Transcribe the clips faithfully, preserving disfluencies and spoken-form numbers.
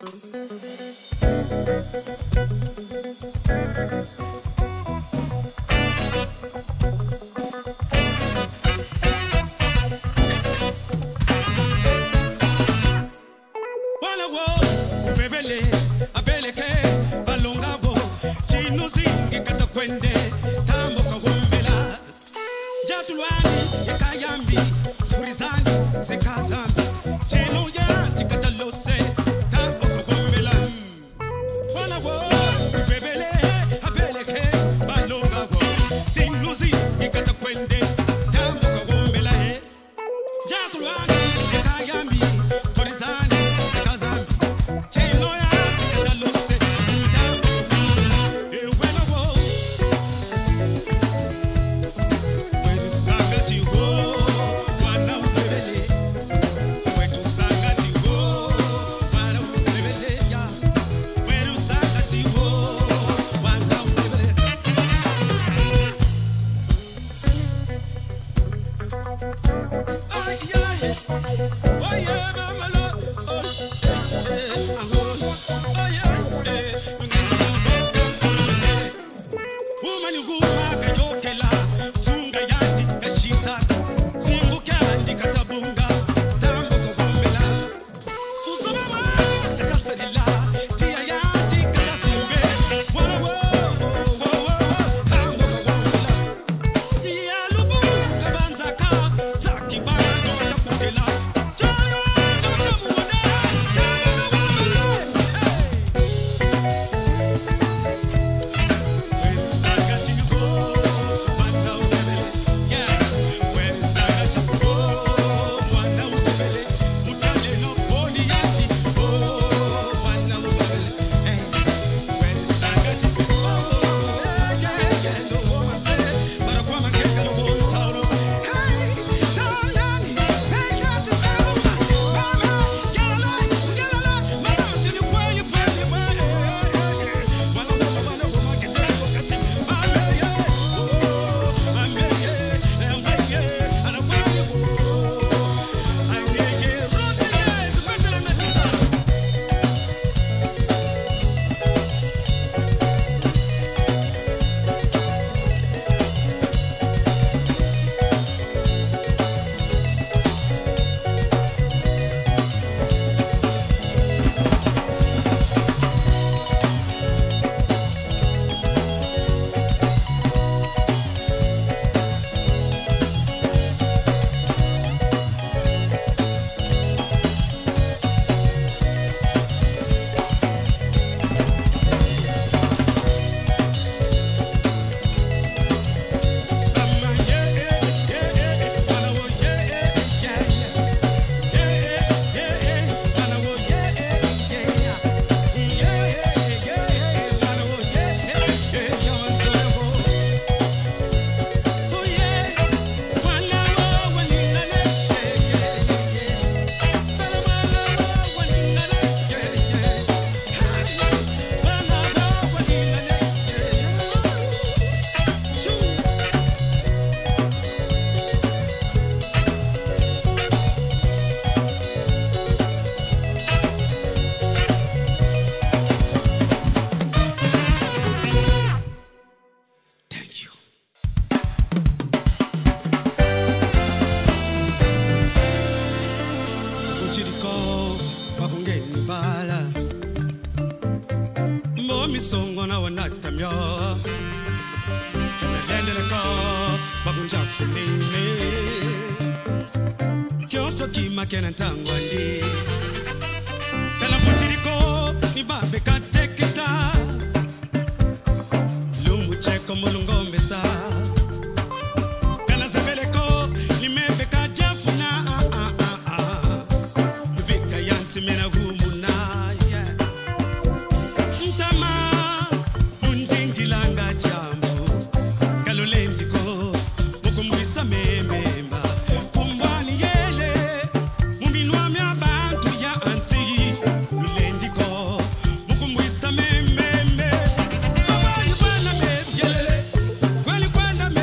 misongo na wanatamya Lendeleka bagunja funine Kyoso kima kenantangwandi Kala potiriko ni babe kateketa Lumu cheko mulungo mesa Kala sebeleko ni mebe kajafuna Bibika yansi mena humuna Kweli kwenda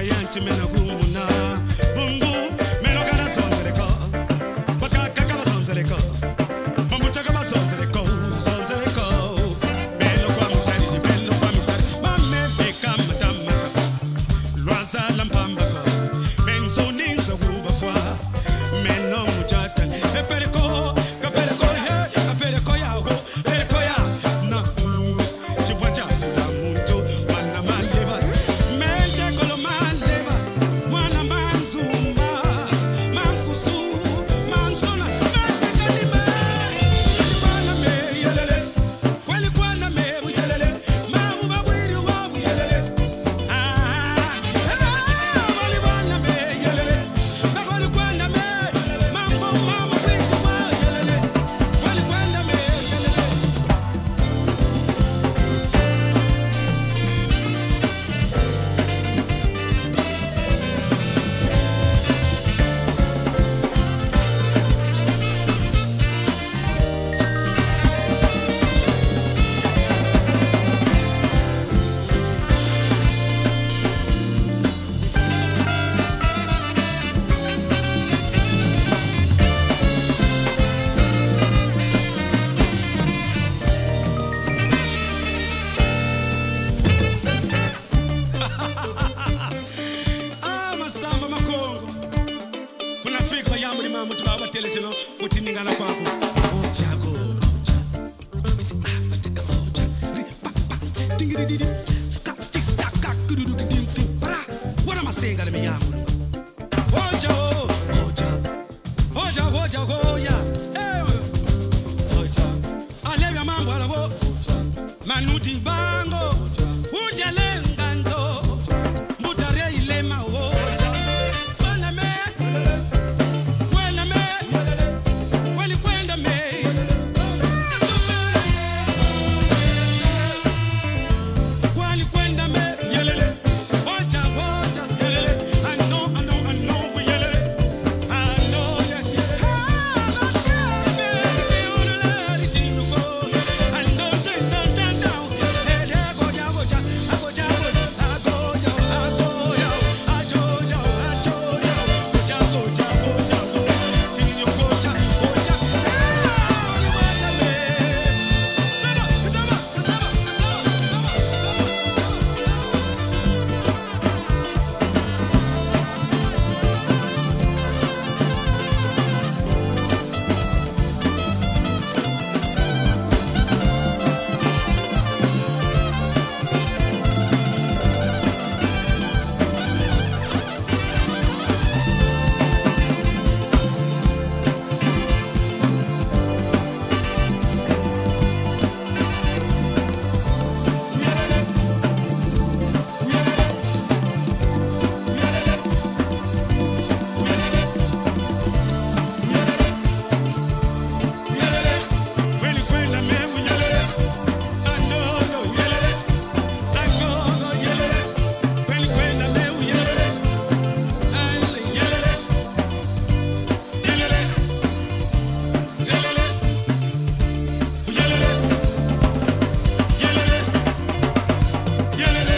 yanchi mena gumuna bungu meno kana sonzereko baka kaka sonzereko mamucha kama sonzereko sonzereko belo kwa mutari belo kwa mutari mame beka matama lwaza lampamba benzo ninzo kuba fwa meno mujata epereko kapereko ye kapereko yago pereko ya na chibwacha la muntu wana maleba mente kolo maleba mwana manzumba mankusu manzona mente kalima mwana me yelele kweli kwana me yelele mamu babwiri wa yelele ah wali bwana me yelele bakoli kwana me mambo mama bwiri wa yelele wali kwana me yelele. Ah, masamba makongo kuna Afrika ya muri mamu tubaba telechino futi ningana kwako ochago ocha ah bateka ocha ri pa pa tingiri didi ska stick stack ka kududu kidim para wana masenga le yangu ocha ocha ocha ocha ocha eh ocha alevya mambo alavo manuti bango uja lengando mudare ilema ocha wala me wala me wali kwenda me wali kwenda me yelele ocha ocha yelele I know I know I know we yelele I know that ah la chame yulele ditinu ko I know that that that down ele go ja go ja go ja go go ja go ja ajo ja ajo ja ja go ja go ja go tinu go ja go ja ah wala me sama sama sama sama Weli kwenda me yelele andolo yelele agogo yelele weli kwenda me yelele ale yelele yelele yelele yelele yelele yelele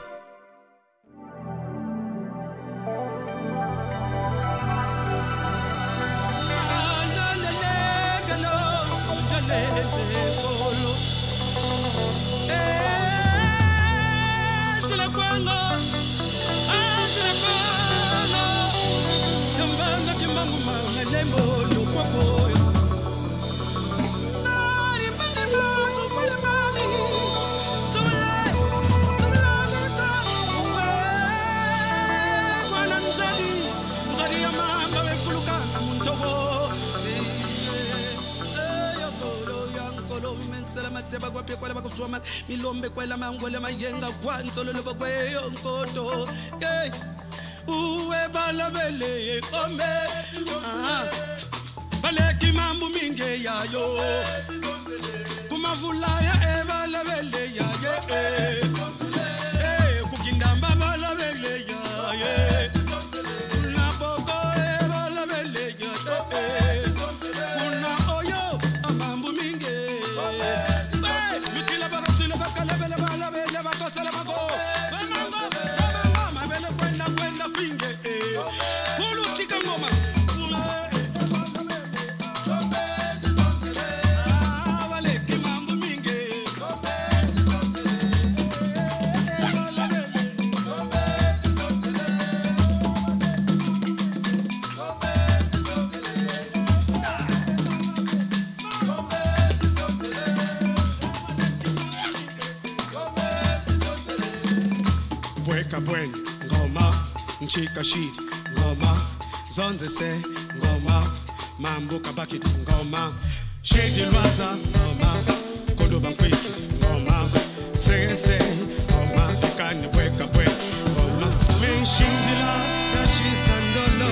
milombe kwela mangwele mayenga kwansolo lobo kweyo nkoto hey uwe balabele ome ah baleki mambu minge yayo kumavula ya e balabele ya ye eh kukindamba balabele ya ye kunaboko e balabele ya eh kuna oyo amambu minge mitila bakatila bakalabele balabele bakosala bako mama mama bele kwenda Bweka bweni ngoma nchika shit ngoma zonze se ngoma mambuka bakit ngoma shedi lwaza ngoma kondo bankwiki ngoma se se ngoma kikani bweka bweni ngoma menshinjila yashisandolo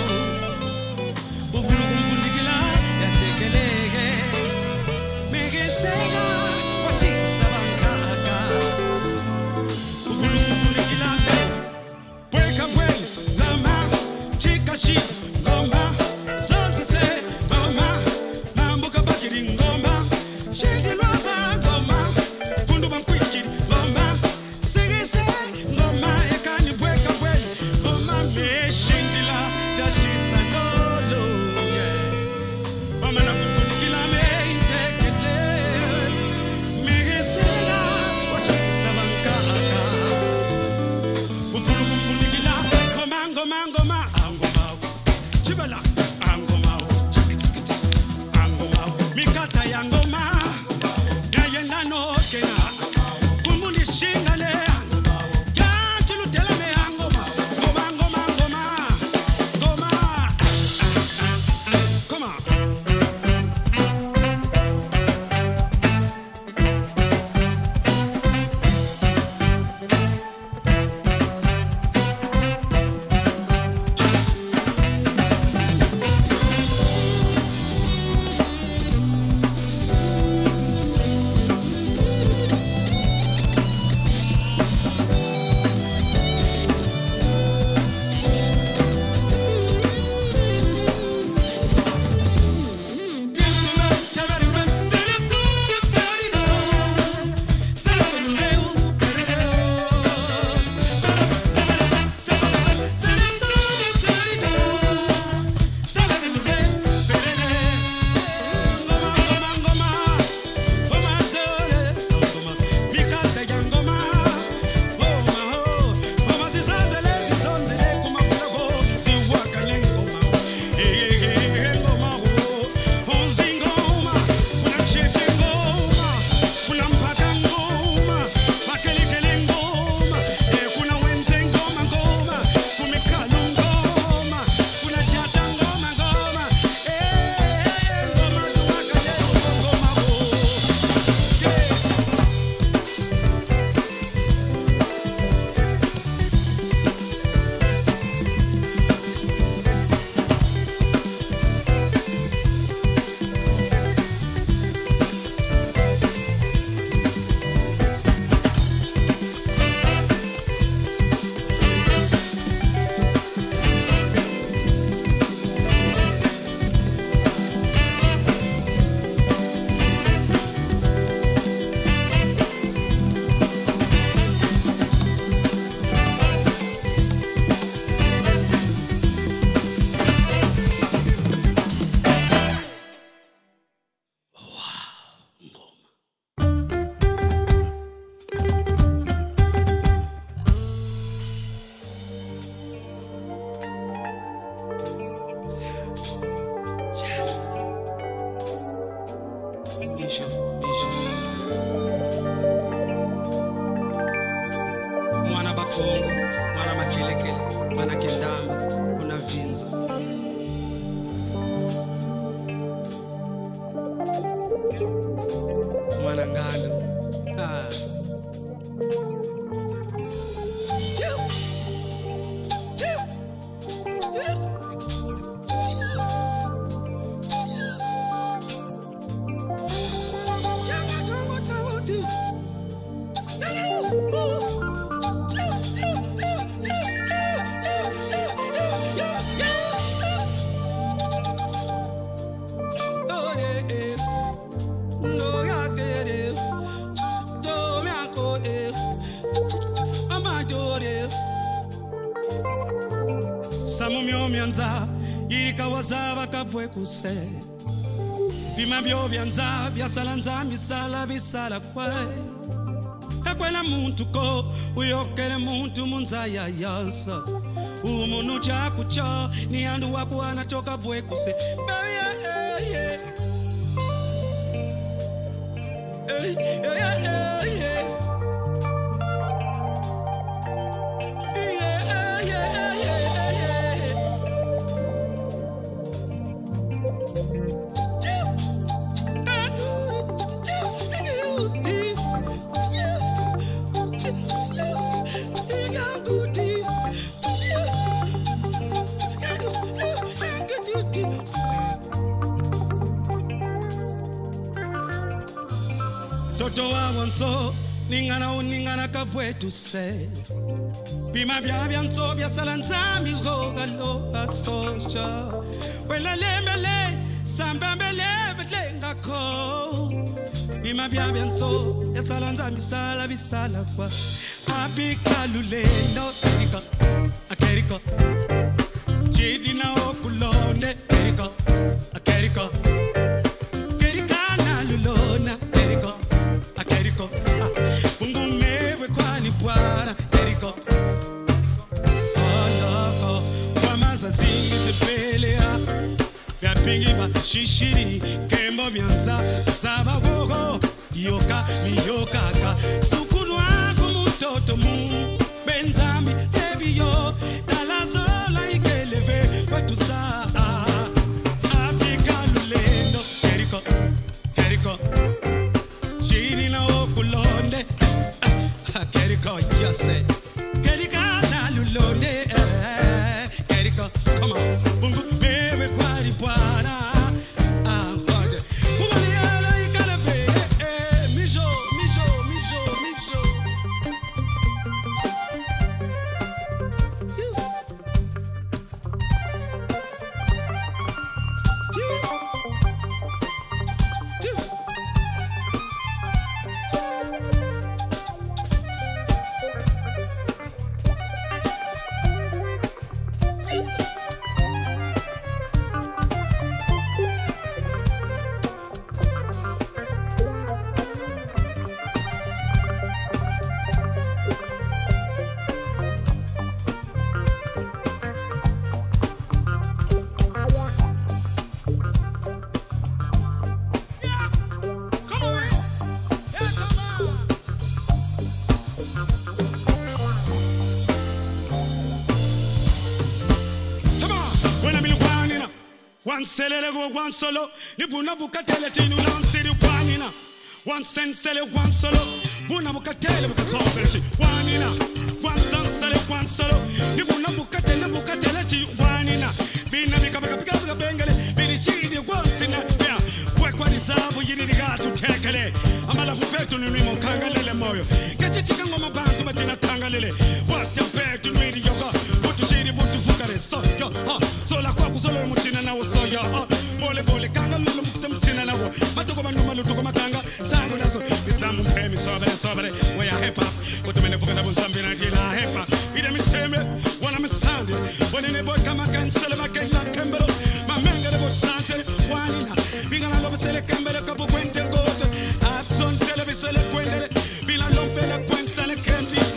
buvulu kumfundikila yatekeleke megesega washisa bankaka buvulu kumfundikila bweka bweni ngoma chika shit ngoma zonze se ngoma mambuka bakiri ngoma shedi lwaza ngoma kondo bankwiki ngoma se se ngoma ekani bweka bweni ngoma menshinjila yashisandolo Mama kumfunikila meitekele megesela washisa bankaka ufulu kumfunikila ngoma ngoma ngoma angoma chibala angoma chikiti angoma mikata ya ngoma yayenda no kena kumuni shingale ya chulutela me angoma ngoma ngoma ngoma ngoma come on Mwana bakongo, mwana makelekele, mwana kendamba, unavinza. Mwana ngalo. Ah. Samumyo myanza irikawaza bakapwe kuse bima byo byanza byasala nzambi sala bisala kwa kakwela muntu ko uyokere muntu munzaya yasa umuntu chakucha ni andu wako anatoka bwe kuse yeah yeah yeah yeah yeah Toto wa wanso ningana uningana kapwetu se bima bia bia nso bia salanza mi roga lo asosha wela lemele sambambele belenga ko bima bia bia nso bia salanza mi sala bisala kwa abikalulendo erika akerika jidina okulone erika akerika kerika na lulona erika akeriko ungumewe kwani bwana eriko oloko kwamaza zingizipelea byapingiba shishiri kembo byanza sabagogo yoka miyokaka sukunwa kumutoto mu benzambi sebiyo dalazola ikeleve watusa abikalulendo eriko eriko Jirina okulonde, Keriko, yase, Kerika na lulonde, Keriko, come on, bungu bebe kwari bwana, ah, kwaje, kumaliala ikalabe, mijo, mijo, mijo, mijo. One selele go one solo, ni buna bukatele tinu lansiri wanina. One sensele one solo, buna bukatele bukatele wanina. One sensele one solo, ni buna bukatele bukatele tinu wanina. Bina bika bika bika bika bengele, biri chidi once na ya. Wekwa nisabu yiri rigatu tekele. Amala fupetu nunimo kangalele moyo. Kache chika ngoma bantu batina kangalele. Wate petu nwidi yoga, butu shiri butu fukare so yo ha. So la kwa kusolo mutina na so yo ha. Bole bole kangalele mutina na wo. Matoko manuma lutuko makanga. Sangu naso bisamu mpemi sobere sobere. Waya hip hop, butu mene fukata buntambi na kila hip hop. Ida miseme, wana misandi. Wanene boy kama kansele makela kembero. Mamengele bo sante wanina. Bingana lobe tele kembele kapu kwente gote. Akson televisele kwendele. Bila lompele kwentale kendi.